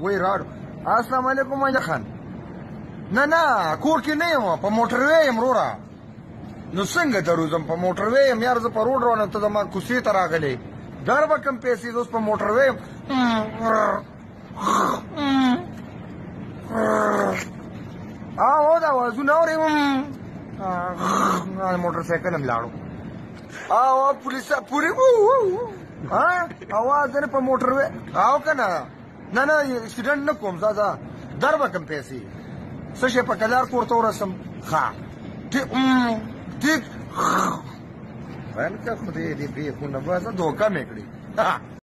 وای راړو السلام علیکم ماجا خان نه کور کې نه یم په موټر وې یم وروره نو څنګه دروزم په موټر وې یم یار زه په روډ روانم ته زما کوڅې ته راغلی در به کم پیسې زه اوس په موټر وې یم هو دا اوازونه اورې موټر سایکل هم لاړو پولیس پورې اواز نه په موټر وې او که نه اکسیډنټ نه کوم زه در به کم پیسې څه شی په کلار کور ته ورسم ښه ټیک ویل که خدای دې پرېښونه بس دوکه مې کړې